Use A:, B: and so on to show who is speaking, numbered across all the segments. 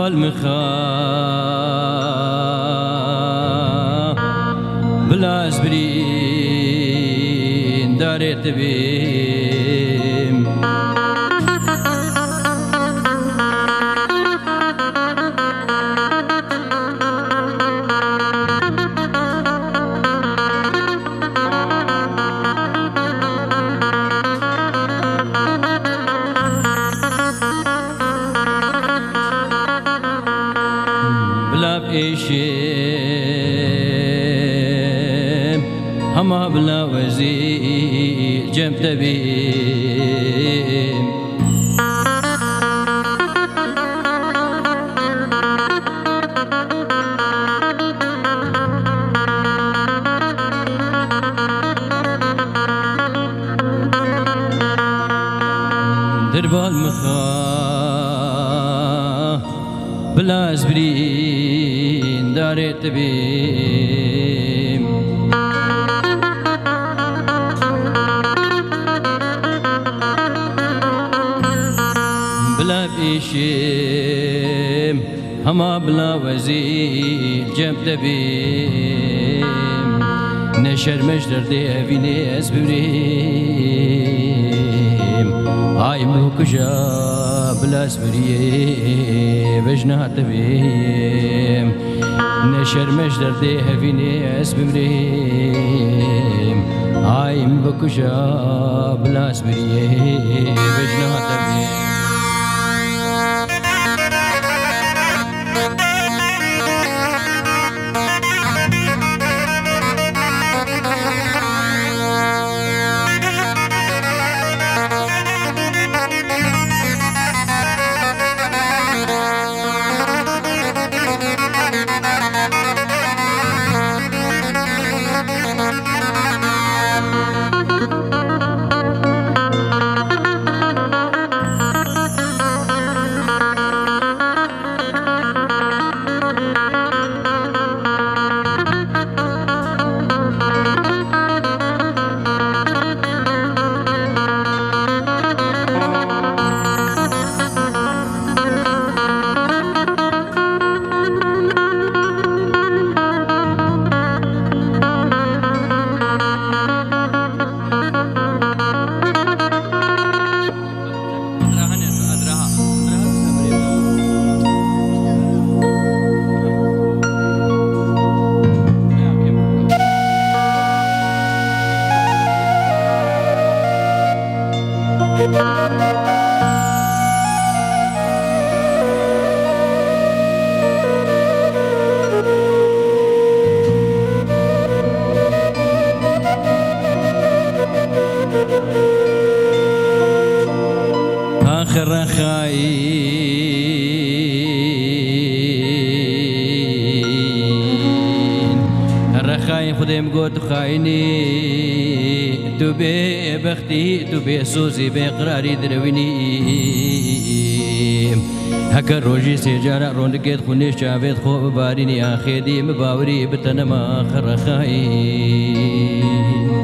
A: المخا بلا أسبرين دارت بيم إيشيم هما بلا وزير جم تبيم دربال مخا بلا أسبرين دارت بيم بلا بيشيم هما بلا وزير جمت بيم نشر مجدر دي أفيني أسبريم هاي موكجا بلا أسبريم بجنات بيم نشر مجدر دي أفيني أسبريم هاي موكجا بلا أسبريم بجنات بيم آخر خاين الرخاين خدم قوت خايني تو بي بختي تو بي سوزي بقراري درويني هكا روجي سيجارة روندقيت خونيش جابيت خوب باريني آخيدي مباوري بتنما آخر خاين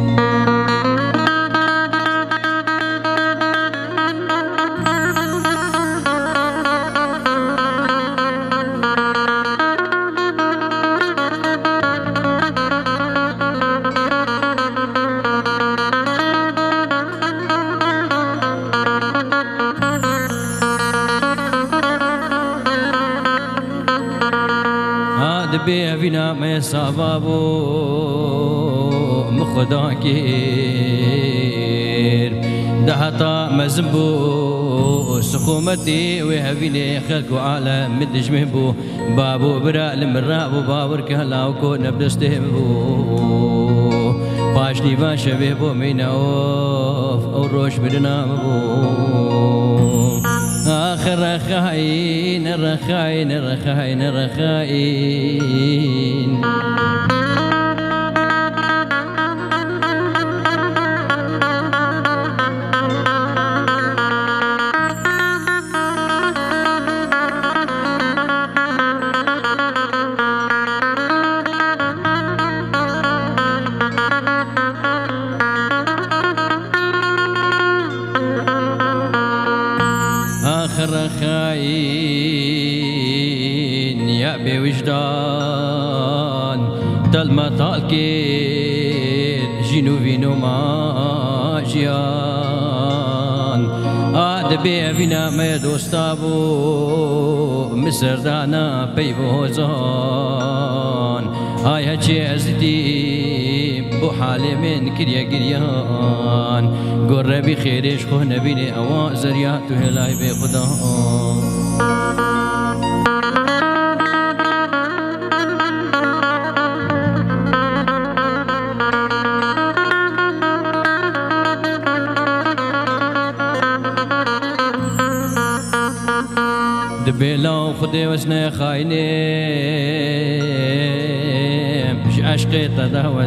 A: بي أفينا ما يصابابو مخدا كير دهتا مزبو سخومتي وهفيني خلق عالم مدجمبو بابو برا لمرابو باور كهلاوكو نبدستهبو باشني باشبه ميناوف أو روش برنامبو آخر رخاين رخاين رخاين رخاين آخر خاين يا بوجدان تلما تالكين جنوبينو ما جيان عاد بيفينا ما دوستابو مصر دانا بيبوزان هاي هجي ازدي بو حالي من كريا كريان قربي خيرش خو نبيني اوا زرياتو هلاي بخدا دبيلا خدي وسنا خاينين مش عشقي تدهوى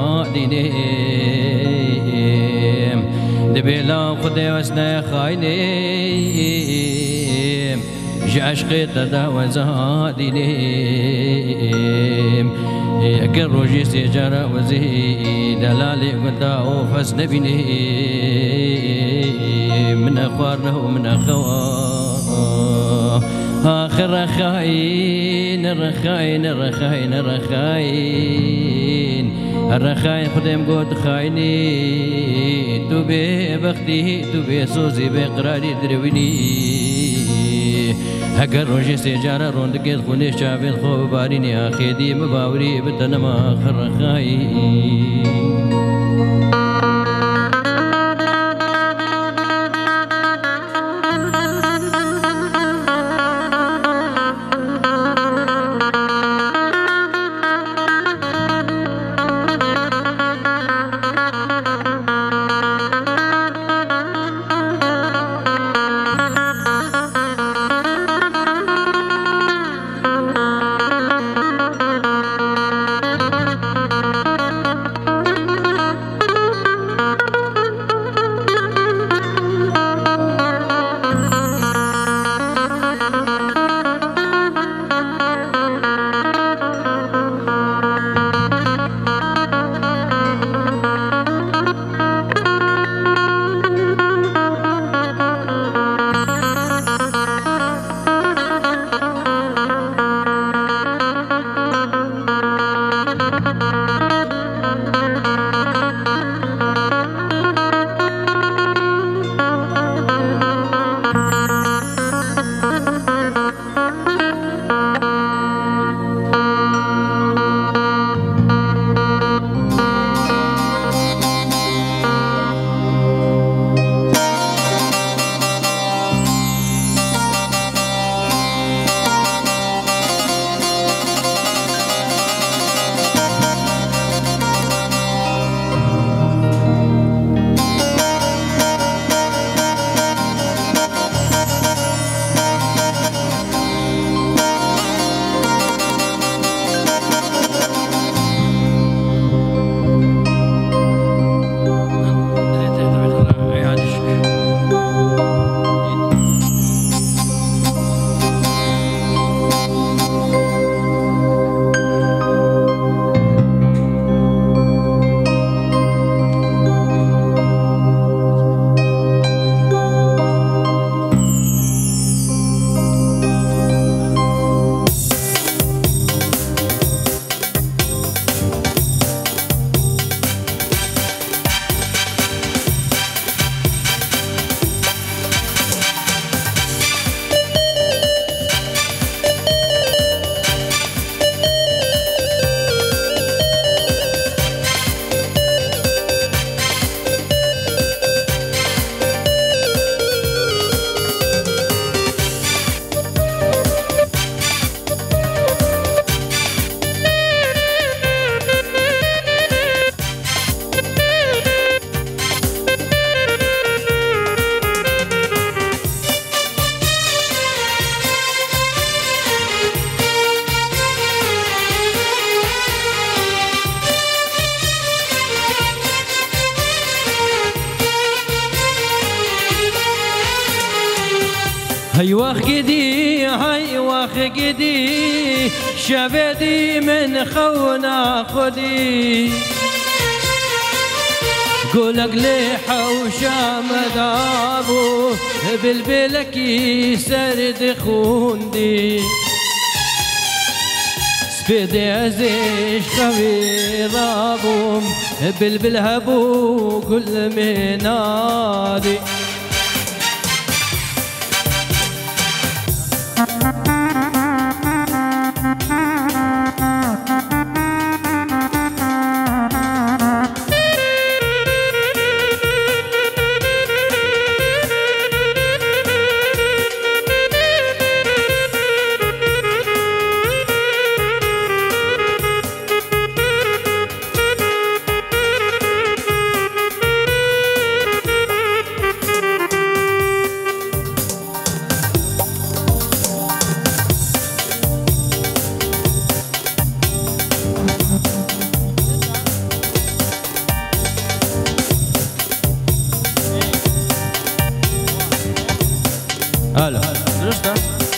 A: زادينين دبيلا خدي وسنا خاينين مش عشقي تدهوى زادينين اكل روجي سيجارة وزي دلالي قداو فاس نبيني من اخوارنا ومن اخوار آخر رخاين الرخاين الرخاين الرخاين الرخاين خدم قد خايني تو بختي تو بسوزي بقراري درويني هكر روجي سيجارة روند قد خوني شابين خوب باريني آخي دي مباوري بتنما آخر رخاين هاي واخدي هاي واخدي شبدي من خونا خدي قولك ليحة وشام دابو بلبلك سرد خوندي سفيدي عزيش قوي رابوم بلبل هبو كل منادي هلا درسته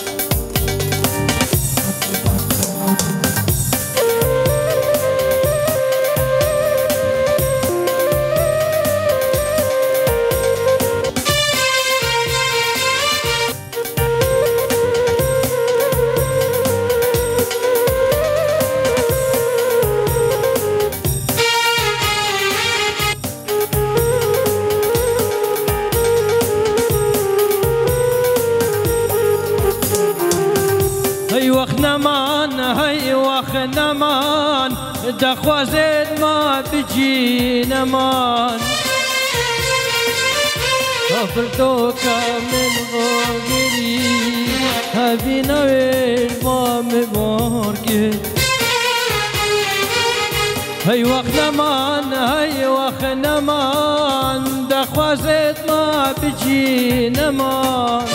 A: هي وخنمان هي وخنمان دخوا زيد ما بجي نمان غفرتوك من غمري هذي نويل ما مباركي هي وخنمان دخوا زيد ما بجي نمان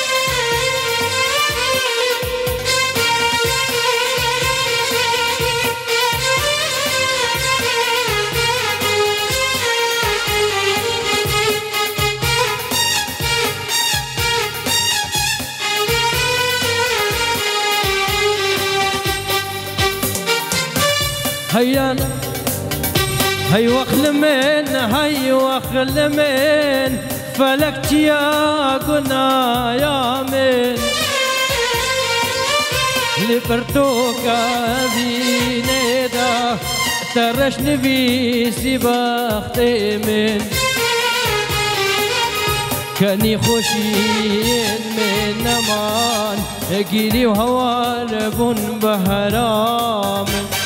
A: هي وخلمين فلكت يا قنا يا من لبرتوكا بينيدا ترشني بيسي بختي من كاني خوشين من نمان اجيلي وهوارب بهرام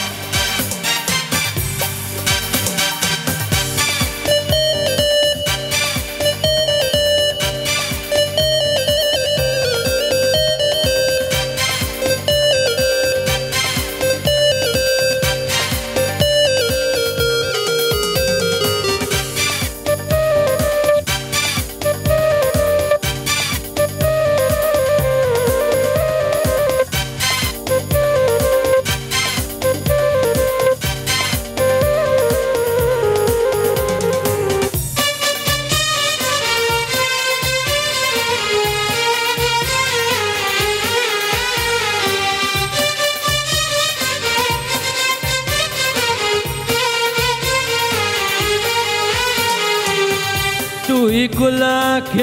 A: كلك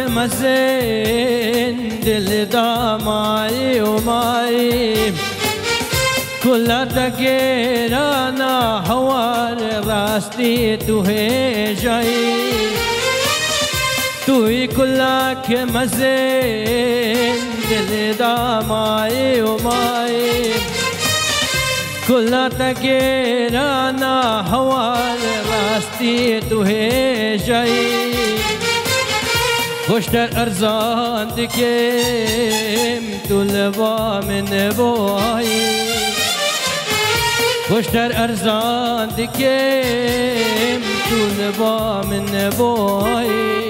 A: مزين دل دامعي وماي كلها تقيرانا حوار راستي توهي جاي توي كلك مزين دل دامعي وماي كلها تقيرانا حوار راستي توهي جاي خوشتر ارزان دکیم تو لبا من بایی خوشتر ارزان دکیم تو لبا من بایی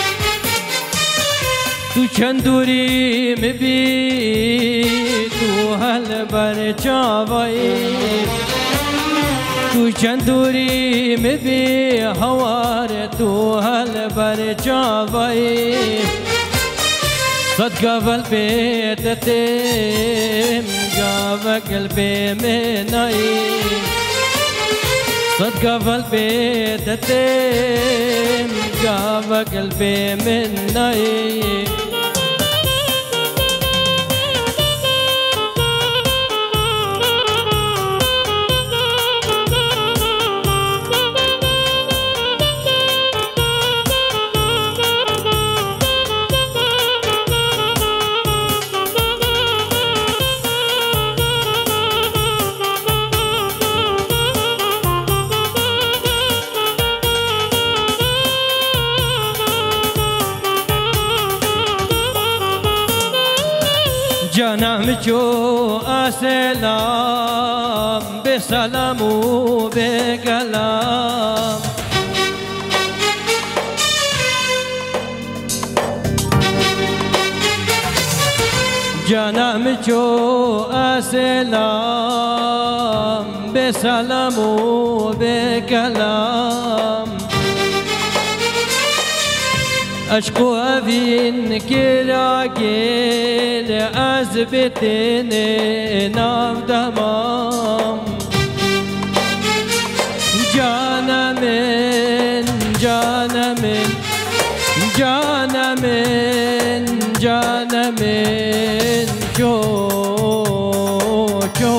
A: تو چندوری مبی تو هل بر چاوایی تو چندوری مبی هوار تو هل بر چاوایی صد قلبي تتم قاف قلبي مناي صد قلبي تتم قاف قلبي مناي جانم جو اسلام بسلام و بکلام جانم جو اسلام بسلام و بکلام عشق وفين كراجل أثبتن ناف دمام جانا من جانا من جانا من جانا من جو جو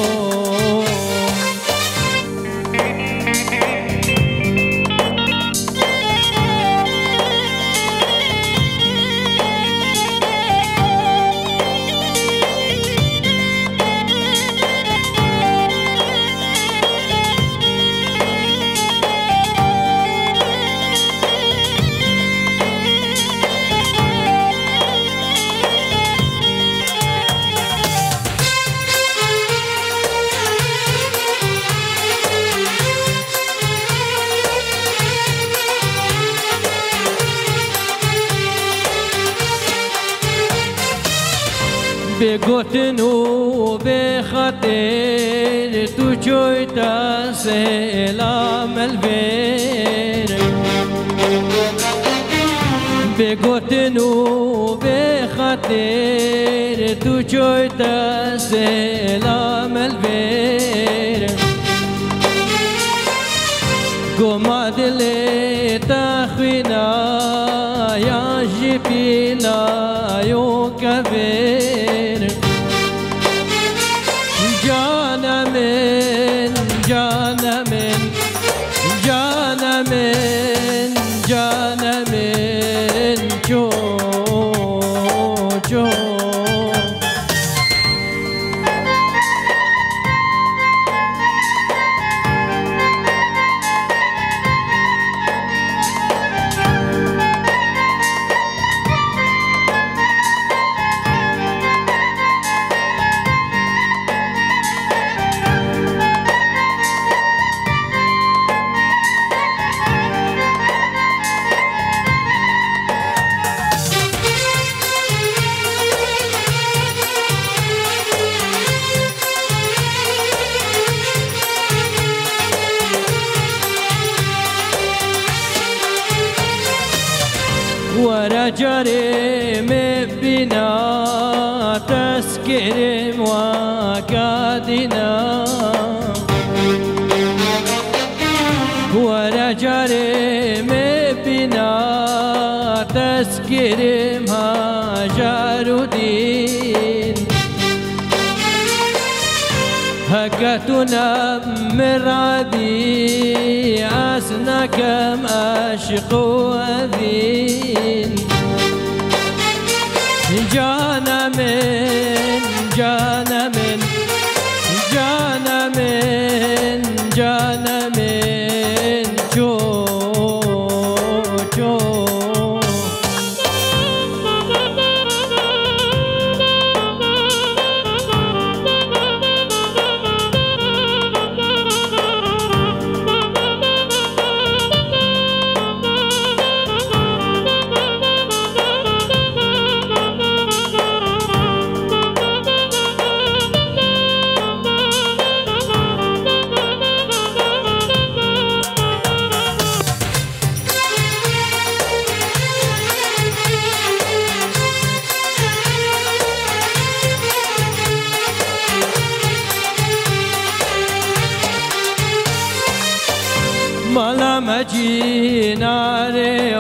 A: بگوتن و بخاطر تو جویتا سلام البیر بگوتن و بخاطر تو جویتا سلام البیر گما دل تخوینا یا جبینا یو کبیر جانا من جانا من جانا من جانا من جو جو ورجري مبنا تسكر وكادنا ورجري مبنا تسكر هاجر دين هكتنا مرادي عسنا كم أشق وذين جانا من جانا من جانا من جانا من جو جو مجيناري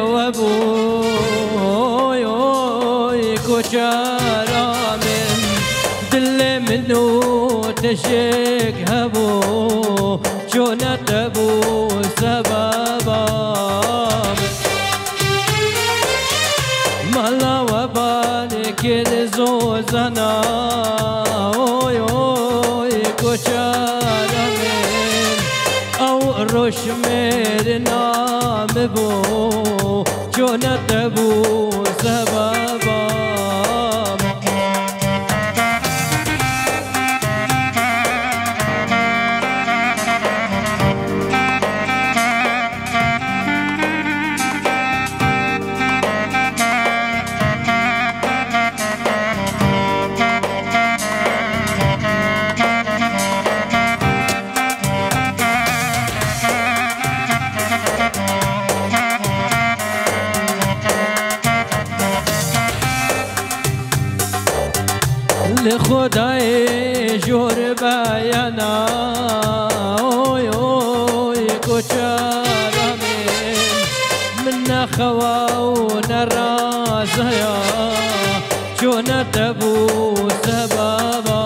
A: وابوي كوشارا من دل منو تشك هبو شونت ابو سبابا مالا وبالك الزوزنا كوشارا من او روش مير نام بو شونت ابو سبابا لخدای جور بیانا اوی اوی کوچارا من خوا و نرازیا چون تبو سبابا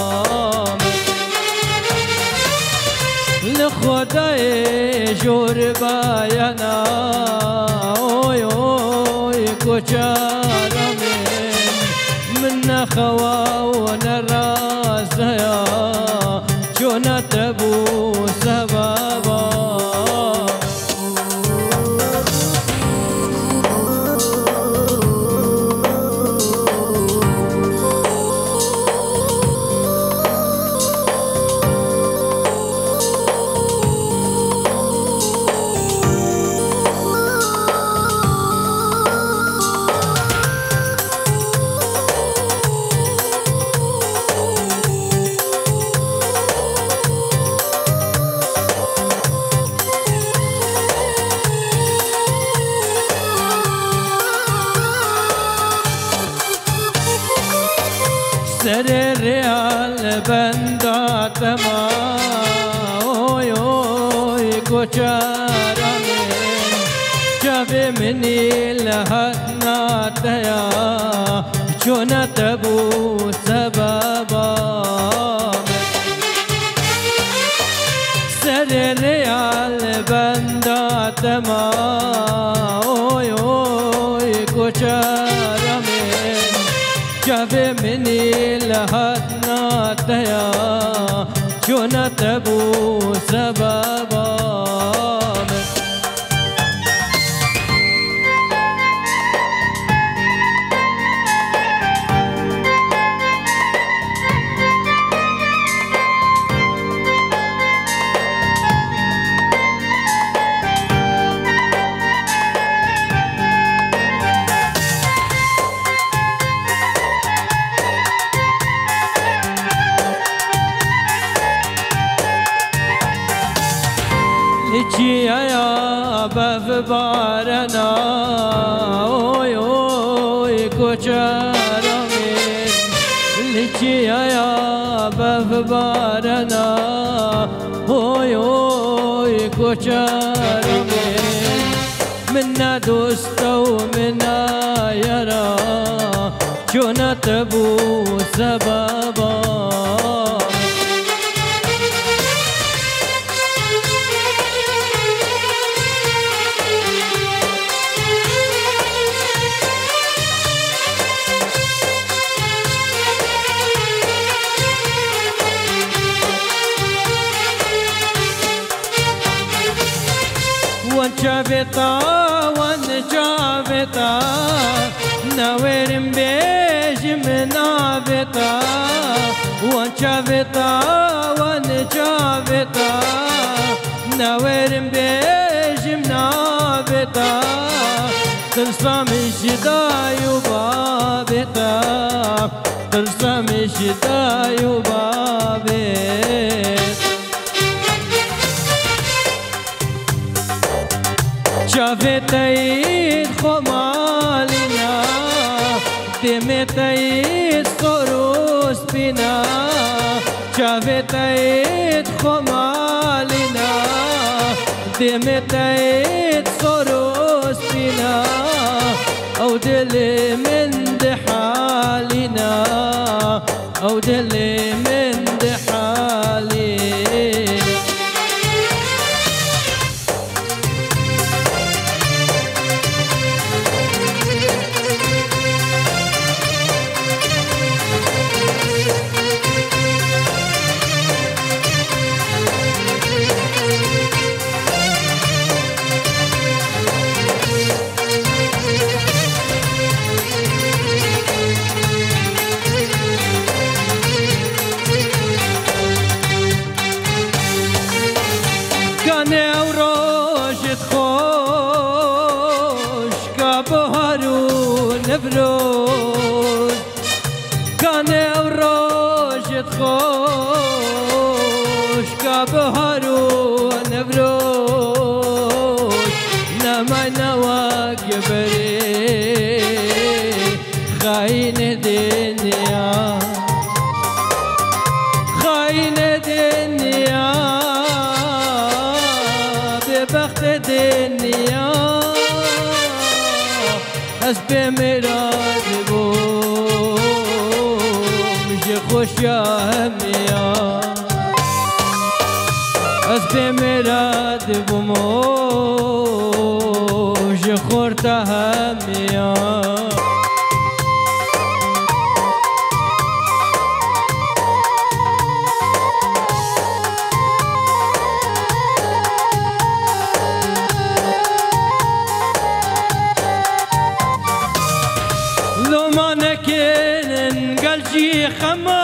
A: لخدای جور بیانا اوی اوی کوچارا من خوا ونرازيا شون تبو سبابا سر ريال بندات ما اوي اوي كوچارا من جاب مني لهتنا تيا چون تبو سبابا سر ريال بندات ما اوي اوي كوچارا من جاب مني لهتنا تيا شون تبو سبابا يا بف بارنا اوي اوي كوچارا من يا بف بارنا اوي اوي كوچارا منا دوست ومنا يرى شون تبو سبابا وانشابتا وانشابتا نويرم بيجم نابتا وانشابتا وانشابتا نويرم بيجم نابتا ترسم شداي وبابتا ترسم شداي وبابتا شافتيد خمالنا دمتيد سروس بنا شافتيد خمالنا بمتعيد صروس بنا أو دل من دحالنا أو دل من دحالنا نبرود كان وروجت خوش كبهرو نبرود نما نواك بري خاين الدنيا خاين الدنيا ببخت الدنيا حسب مراد بوم خوش يا هميا حسب مراد بوم خورت هميا خما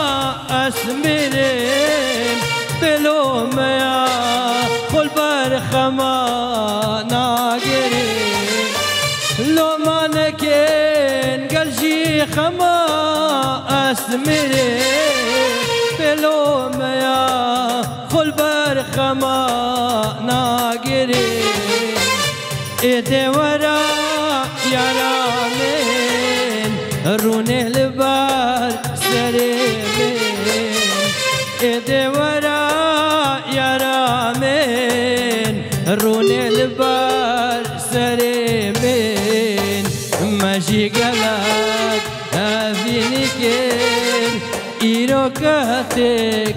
A: اسمرين بلوم يا خل برخما ناقرين لو ما نكين قلجي خما اسمرين بلوم يا خل برخما ناقرين ايدي ورا يا رامين رونه البار سريمين ايدي ورا يا رامين رونه البار سريمين ماشي قلق افيني كين ايروكاتك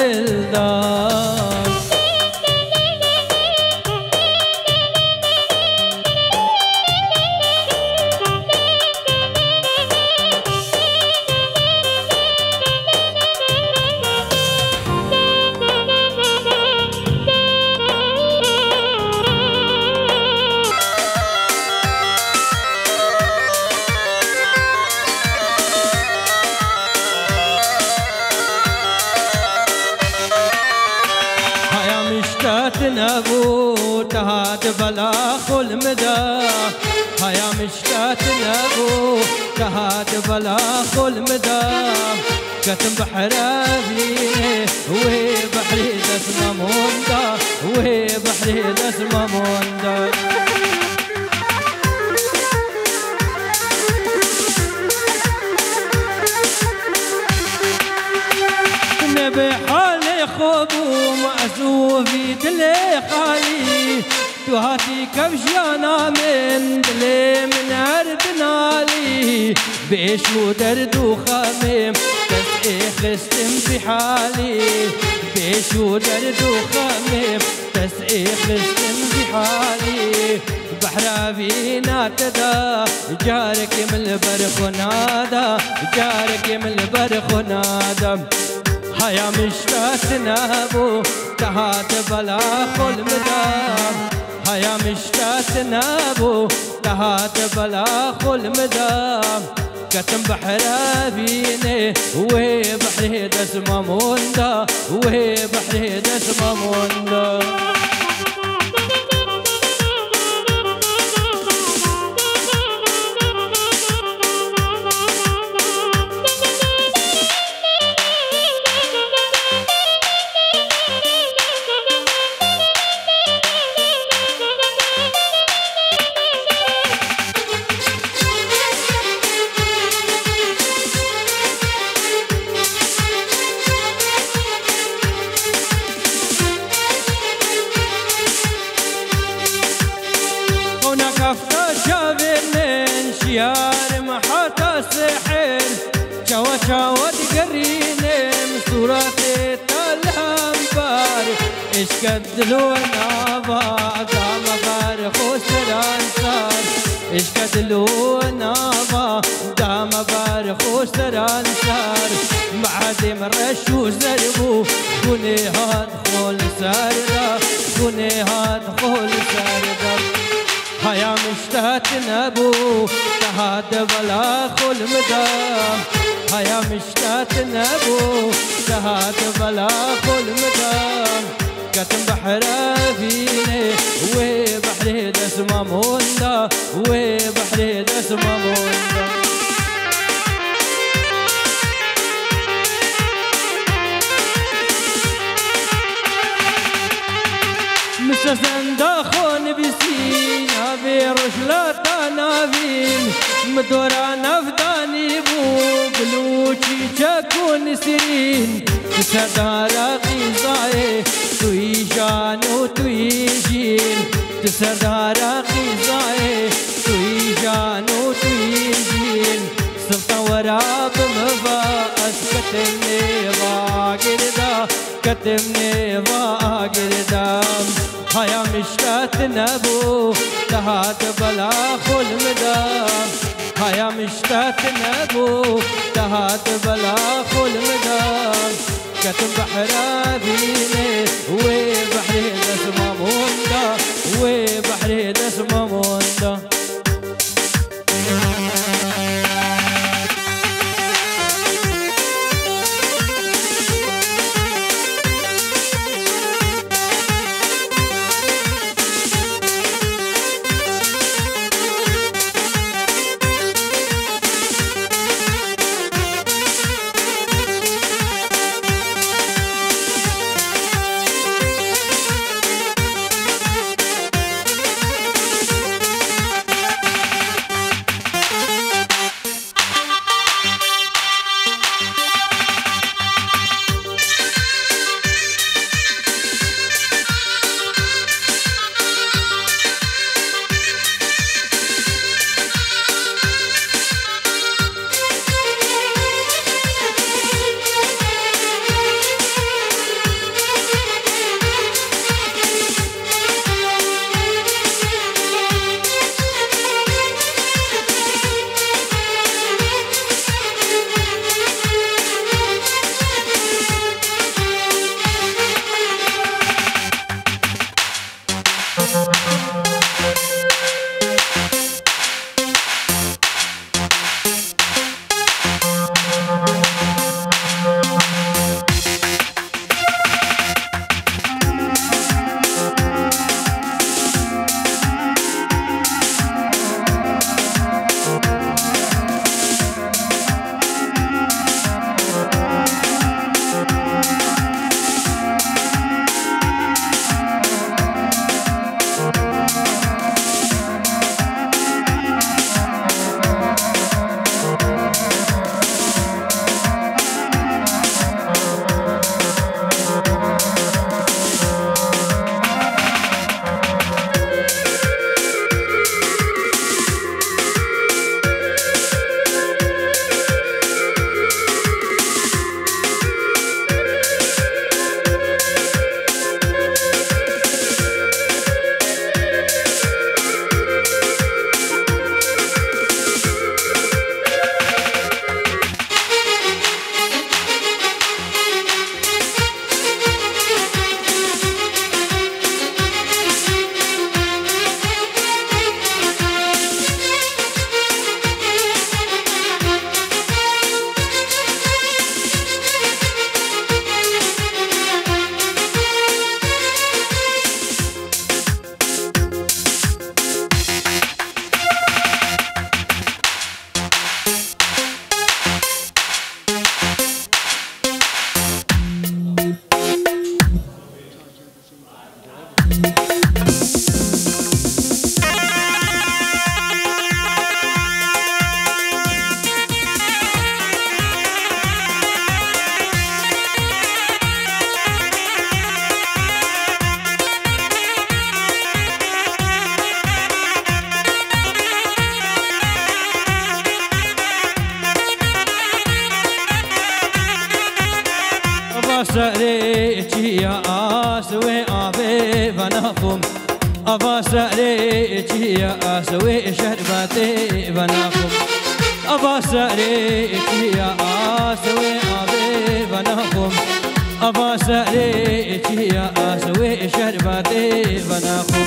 A: هلدان نبو تهات بلا خل مدى هيا مشتات نبو تهات بلا خل مدى كتم بحرابي وهي بحري دسمة موندا وهي بحري دسمة موندا نبي حالي خوب ومأسوفي دلي خالي توهاتي كبشانا من دلي من أردنالي بيش ودرد وخميم تسقي خستم في حالي بيش ودرد وخميم تسقي خستم في حالي بحرابي ناتدا جارك من البرخ ونادا جارك من البرخ ونادا هيا مشتات نابو تهات بلا خل مدام هيا مشتات نابو تهات بلا خل مدام كتم بحرابيني وهي بحري دسمة موندا وهي بحري دسمة موندا صورة الأنبار اشكد لونابا قام بار خسران صار اشكد لونابا قام بار خسران صار بعد مرش وزربو كوني هاد خول سردا كوني هاد خول سردا هيا مشتات نبو تهاد بلا خول مدام هيا مشتات نبو تهاد بلا خول مدام كتم بحر فيني وبحر دسمة موندا وبحر دسمة موندا مسسن داخون بسينا برشلة نافين مدورا نفداني بو بلوچي چكون سرين تسردارا قيزاي توي جانو توي جين تسردارا قيزاي توي جانو توي جين سلطان وراب مفاس كتمني واقردا كتمني واقردا هيا مشتات نبو تهات بلا خل مدام هيا مشتات نبو تهات بلا خل مدام كتم بحر بيني وبحر دسمة موندا وبحر دسمة موندا سأري يا آسوي آبي بناخم أبا سأري يا آسوي شربتي بناخم أبا سأري يا آسوي آبي بناخم أبا سأري يا آسوي شربتي بناخم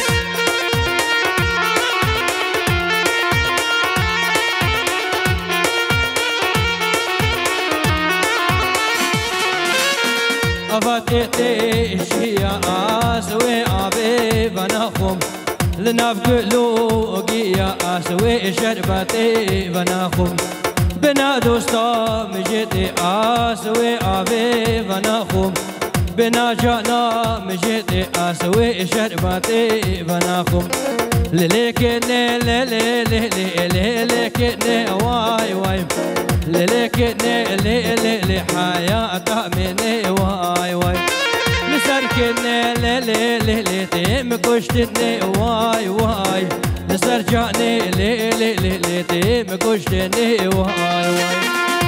A: أفتيش يا آسوي آبي بناخم لنفقلوقي يا آسوي شربتي بناخم بنا دوستا مجيتي آسوي آبي بناخم بنا جانا مجيتي آسوي شربتي بناخم لليكني لليكني واي واي لليكني للي حياة مني واي واي لسركني للي تيم كشتني واي واي لسرجعني للي تيم كشتني واي واي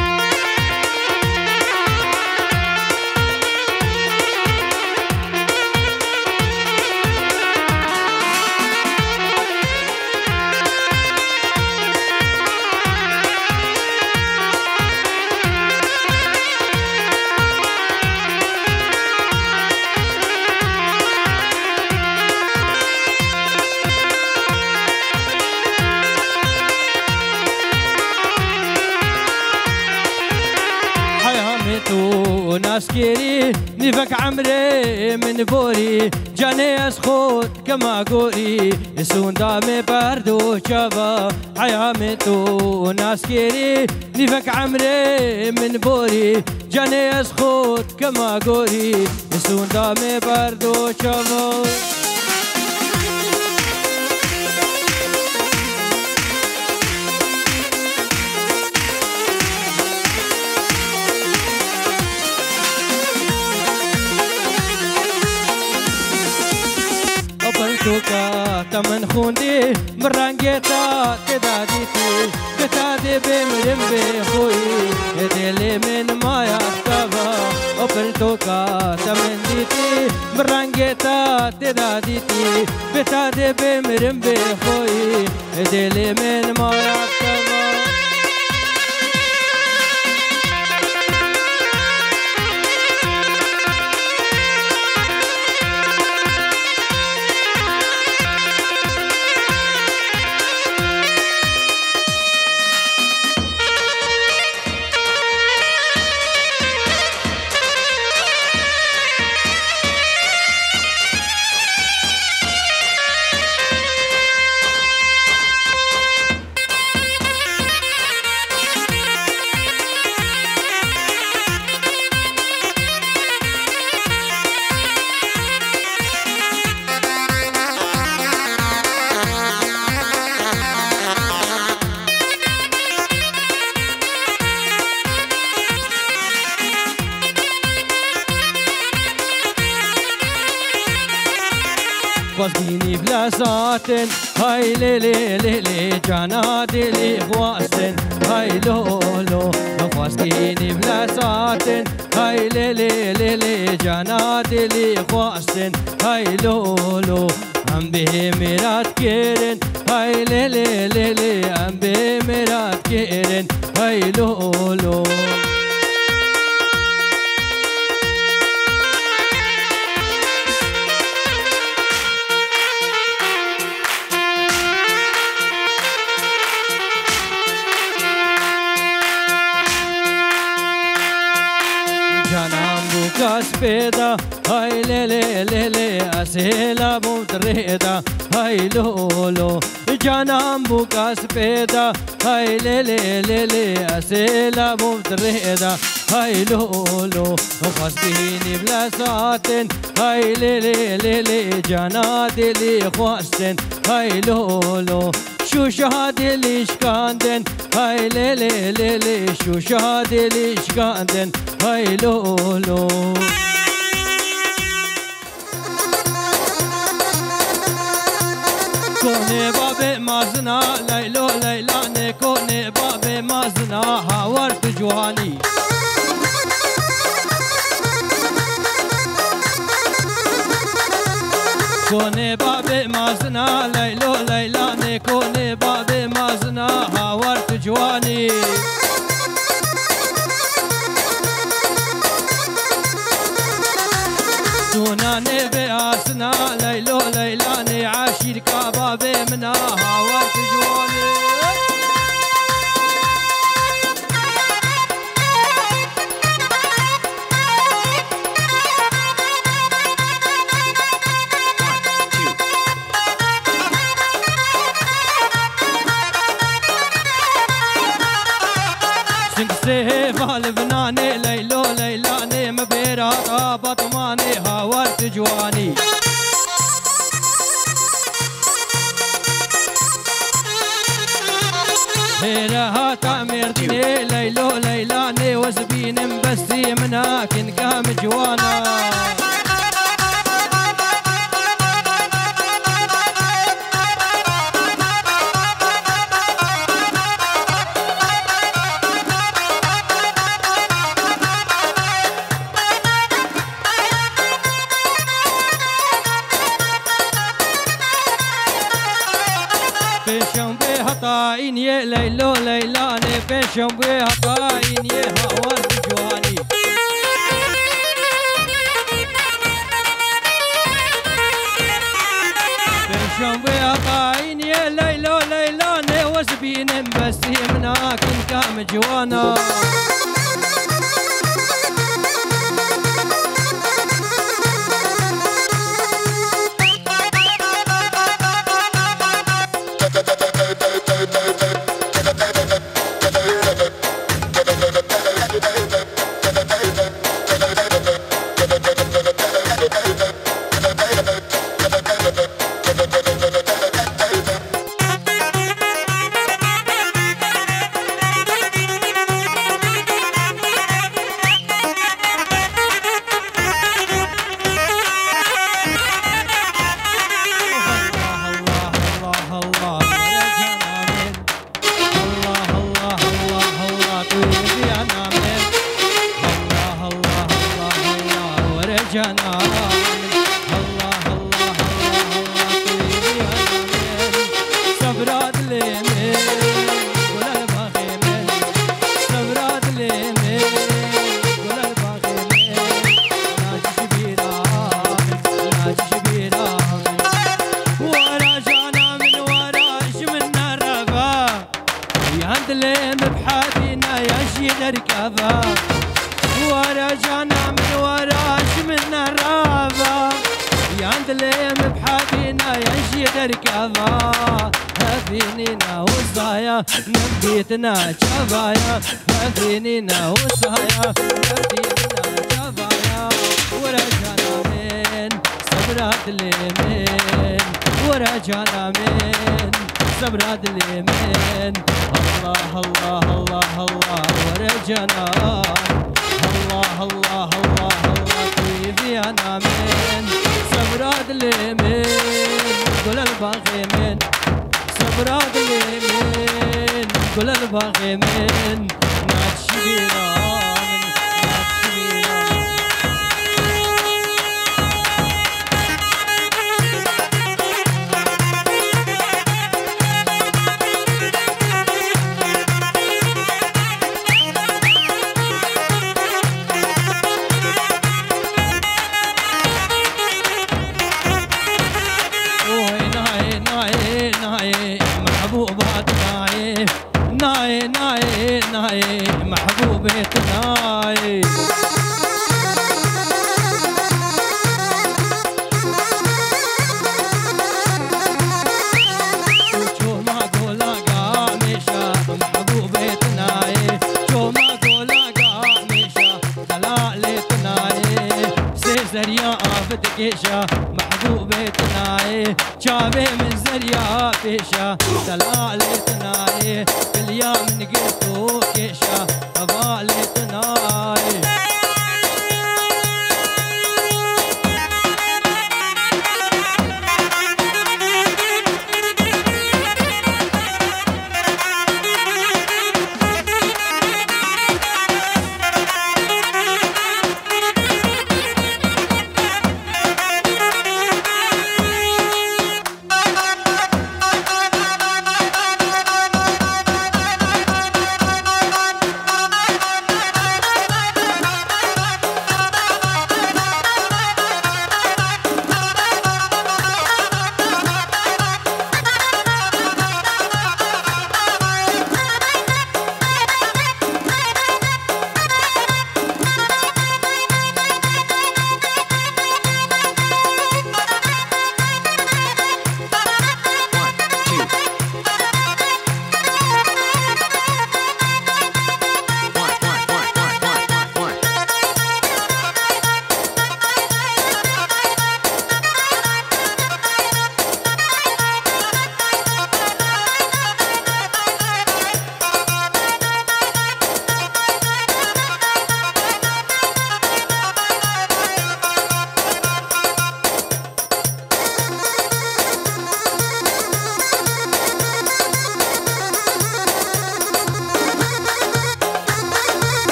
A: ناسكيري نفك عمري من بوري جاني اسخوت كما قوري يسون دامي باردو شابا حيامتو ناسكيري نفك عمري من بوري جاني اسخوت كما قوري يسون دامي باردو شابا توكا تمن خوندي مرانجيتا تداديتي بتادي بمرم بخوي يدلي من ما يكتبا أبل توكا تمن ديتي مرانجيتا تداديتي بتادي بمرم بخوي يدلي من ما يكتبا واسقيني بلا ساتن هاي ليلي ليلي جانا دلي خواسن هاي لولو واسقيني بلا ساتن هاي ليلي ليلي جانا دلي خواسن هاي لولو هم به مراد كيرن هاي ليلي ليلي هم به مراد كيرن هاي لولو كاسبيدا هاي ليلي ليلي أسيلا مدريدا هاي لولو جانام بو كاسبيدا هاي ليلي ليلي أسيلا مدريدا هاي لولو خاصبيني بلا ساتن هاي ليلي ليلي جانا دلي خواسن هاي لولو شو شهادي ليش كاندن هاي ليلي ليلي شو شهادي ليش كاندن هاي لولو كوني بابي مازنا ليلو ليلاني كوني بابي مازنا هاورت جواني كوني بابي مازنا ليلو ليلاني كوني بابي مازنا هاورت جواني دوناني بأسنا ليلو ليلاني عاشير كبابي منا هاورت جواني سيفا لبناني ليلو ليلاني مبيرا بطماني هاورت جواني هيرها تعميرتني ليلو ليلاني وزبين مبسي منها كن قام جوانا طاين يا ليلو ليلاني بيشم بيها طاين يا هاورت جواني بيشم بيها طاين يا ليلو ليلاني وزبين مبسي مناك كام جوانا ركابا ورا جانا من وراش من الرابا يعند ليم بحابينا ينشيد ركابا هفينينا وصايا نبيتنا شبايا هفينينا وصايا نبيتنا شبايا ورا جانا من صبرات اليمين ورا جانا من صبرات اليمين الله الله الله الله ورجنا الله الله الله الله طيبي انا من صبرات اليمين قول الباغي من صبرات اليمين قول الباغي من ناتشبيرا ناي ناي ناي محبوبة ناي شو ما قولا قامشة محبوبة ناي شو ما قولا قامشة دلالة ناي سيزريا فتكيشة محبوبة ناي شابه من زريا بيشة دلالة ناي اليوم نقلتو كيشة طبالة ناي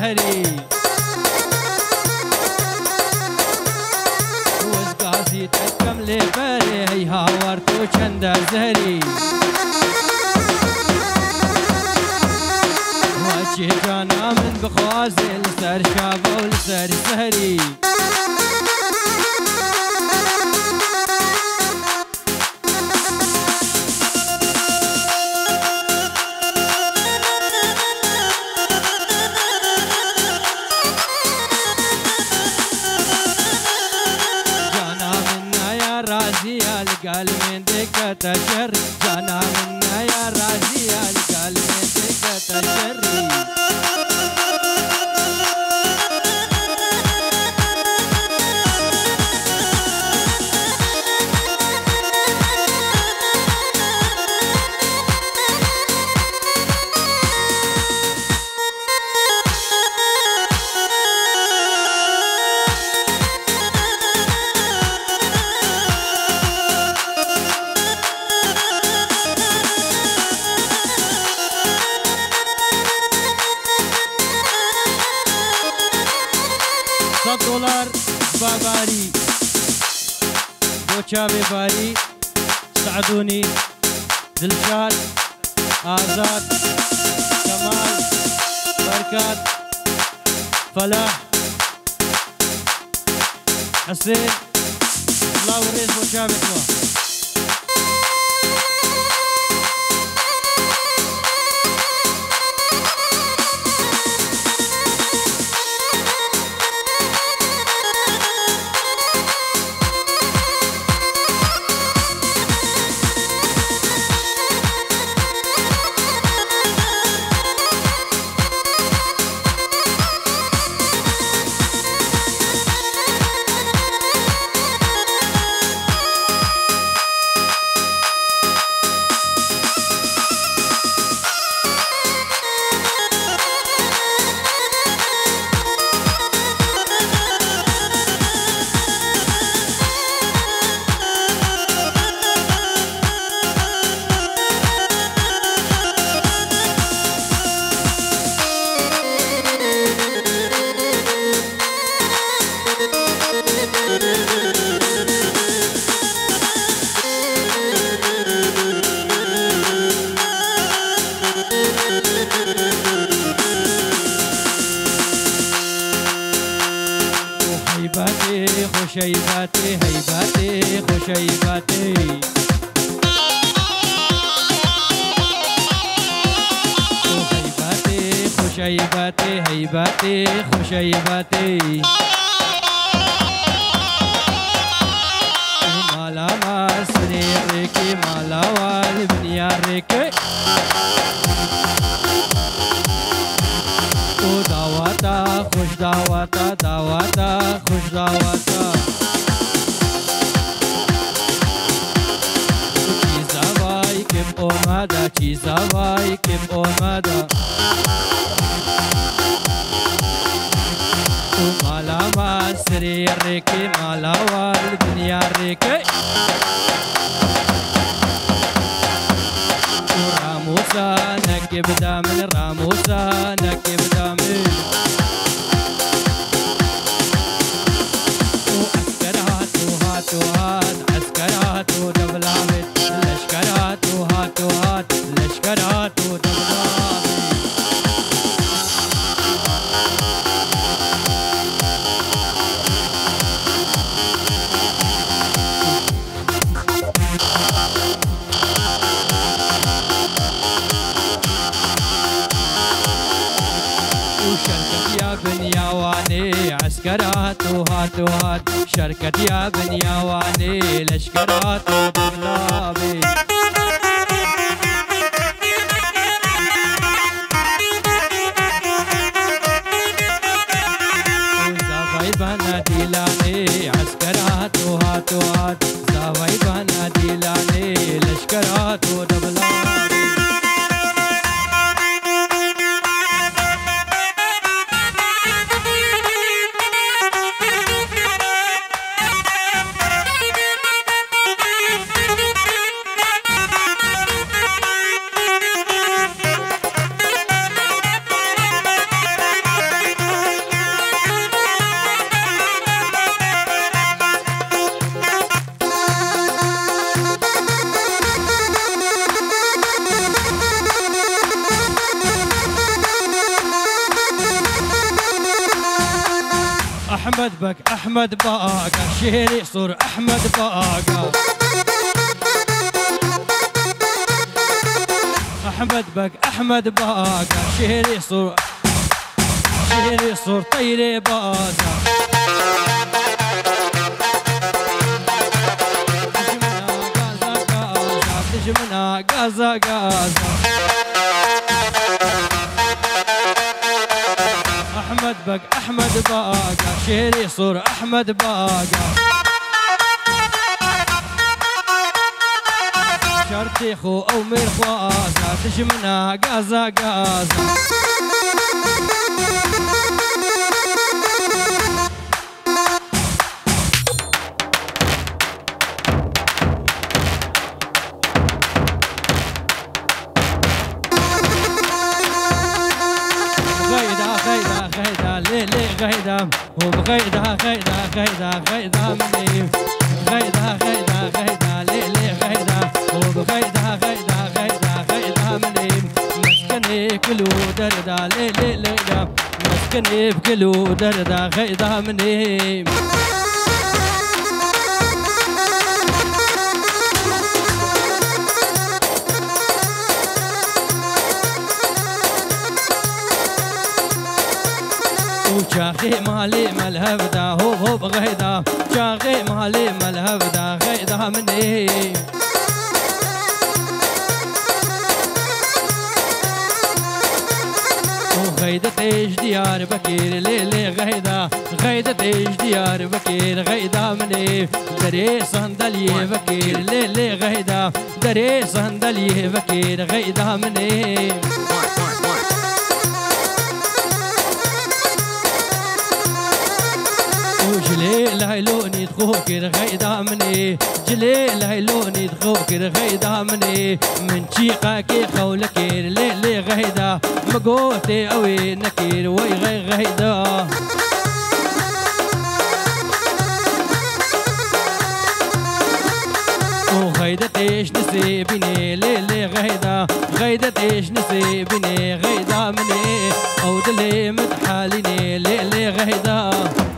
A: زهري وزقازي تكمل بالي هي هاورتو چند زهري واجه جانا من بخوازي لسر شابه ولسر زهري قال من دكة شر جانا منا يا رازي قال من دكة شري $100 باباري بوچا بباري سعدوني دلشاد آزاد كمال بركات فلاح حسين الله وريز بوچا بتوا خشيباتي هيباتي خشيباتي هيباتي خشيباتي هيباتي خشيباتي مالا مال سريركي مالا والبنياركي دعواتا خوش دعواتا دعواتا خوش دعواتا چیزا وای کم اومده چیزا وای کم اومده مالا مال سريركي مالا والدنيا ركي راموسا نكب دامن راموسا نكب دامن وعسكرات وهات وهات عسكرات ودبلامت لشكرات وهات وهات لشكرات ودبلامت عسكرات وهات وهات شركة يا بنياواني لشكرات وبغلابي زاوي بنا ديلاني عسكرات وهات وهات زاوي بنا ديلاني لشكرات وبغلابي أحمد بك أحمد باقة شهري صور أحمد باقة أحمد بك أحمد باقة شهري صور طيري بازة تجمنا غازة غازة أحمد بك أحمد باقة شهري صور أحمد باقة شرطي خو أو مرخوازة تجمنا غازة غازة غيدا وبغيدا غيدا مني غيدا ليلي غيدا وبغيدا غيدا مني مسكني كلو دردا ليلي ليلى مسكني بكلو دردا غيدا مني شاغي مالي ملهبدا هو بغيدا شاغي مالي ملهبدا غيدا مني وغيدا تيج ديار بكير ليلي غيدا تيج ديار بكير غيدا مني دري صندلي بكير ليلي غيدا دري صندلي بكير غيدا مني جليل هيلوني تخوكر غيدا مني جليل هيلوني تخوكر غيدا مني من شيقك خولكير ليلي غيدا مقوتي اوي نكير وي غيدا وغيدا تيش نسيبني ليلي غيدا تيش نسيبني غيدا مني او دلي متحاليني ليلي غيدا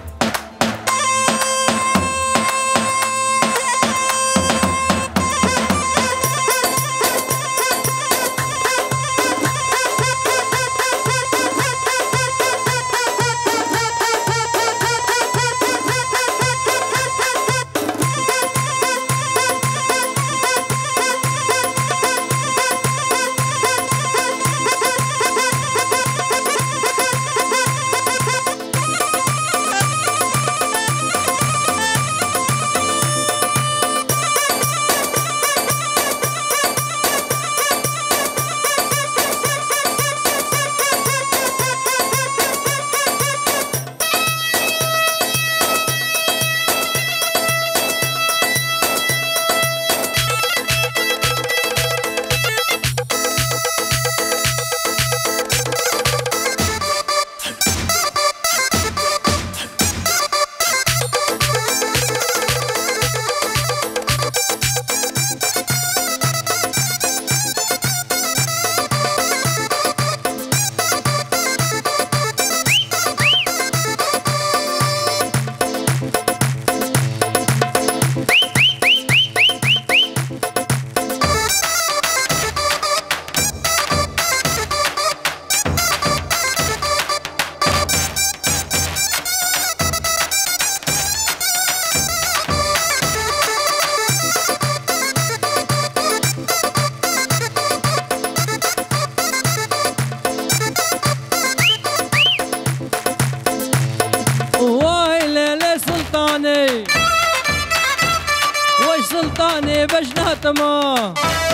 A: سلطاني بجناتما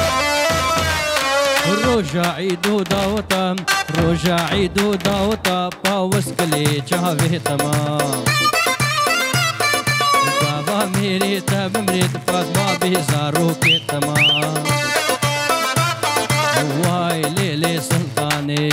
A: روجا عيدو داوتا روجا عيدو داوتا باوسكلي چاوه تما بابا میری تب مرید فاطمه بهزارو کے تما وای لیلے سلطانی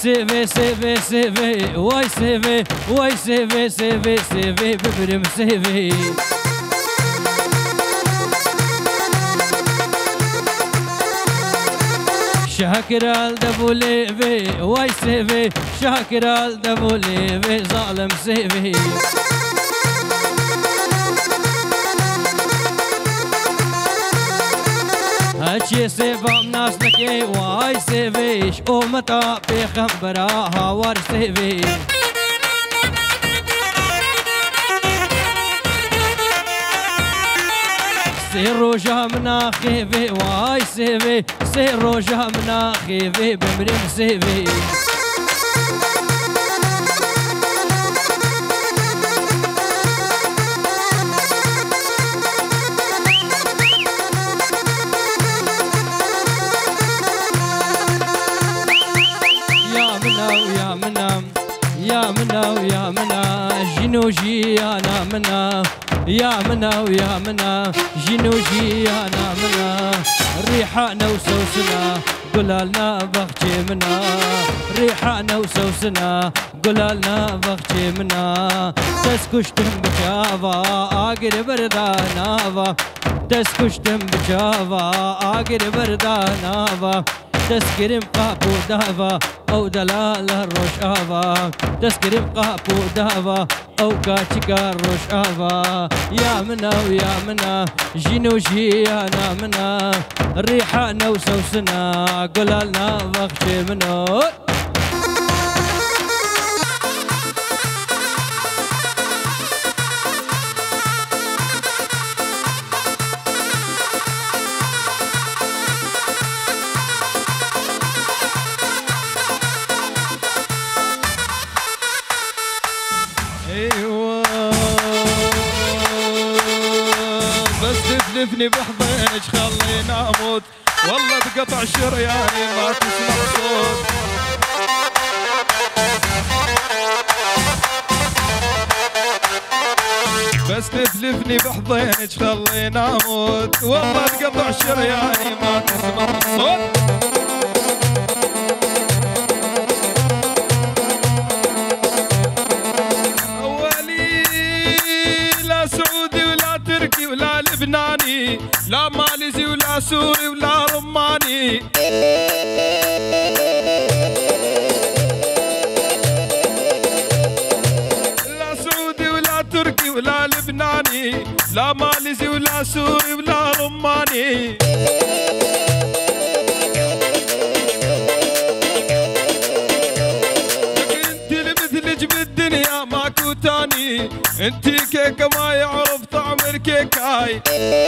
A: سيفي سيفي سيفي واي سيفي واي سيفي سيفي سيفي ببرم سيفي شاكر الدبوليفي واي سيفي شاكر الدبوليفي ظالم سيفي هاتشي سيفا مناس لكي واي سيفيش اومتا بيخبراها وار سيفي سير روجا منا خيفي واي سيفي سير روجا منا خيفي بمرم سيفي يا منا ويا منا جنوجي انا منا يا منا ويا منا جنوجي انا منا ريحانا وسوسنا قلالنا بختي منا ريحانا وسوسنا قلالنا بختي منا تسكشتم بجافا اقر بردانافا تسكشتم بجافا اقر بردانافا تسكرم قابو دافا او دلال الرشافا تسكرم قابو دافا او كاتشكا الرشافا يا منا ويا منا جنوجي انا منا ريحانا وسوسنا قلالنا بخشي منو
B: تلفني بحضنك خليني اموت والله بقطع شرياني ما تسمع صوت بس تلفني بحضنك خليني اموت والله بقطع شرياني ما تسمع صوت ولا لبناني لا ماليزي ولا سوري ولا رماني لا سعودي ولا تركي ولا لبناني لا ماليزي ولا سوري ولا رماني انت اللي مثلك بالدنيا ماكو تاني انتي كيكه ما يعرف طعم الكيك هاي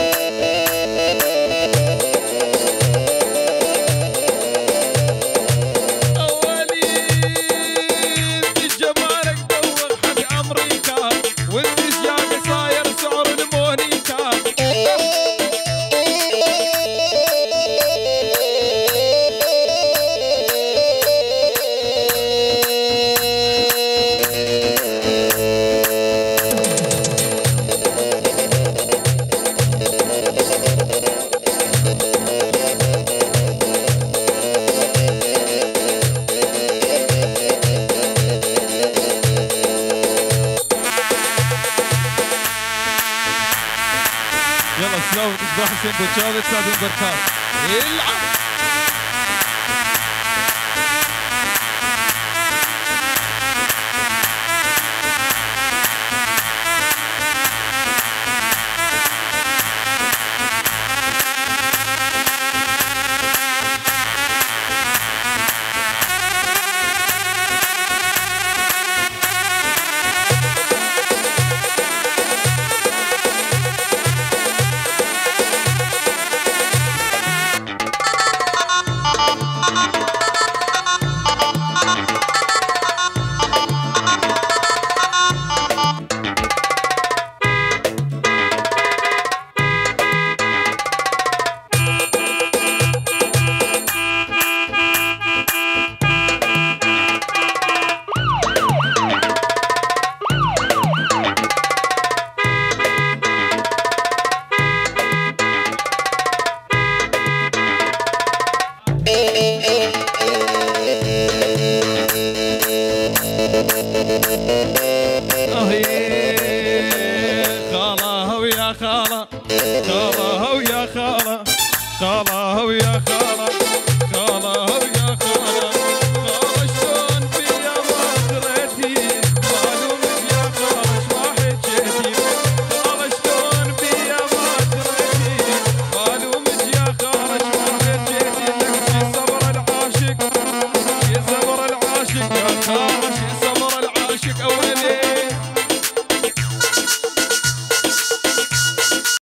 B: اولي انت جمالك دوخ حق امريكا وانت شياك صاير سعر المونيكا يلا سلو تصبح حسين بوتشاوي سعد البركات العب خالة خالة ويا خالة خالة ويا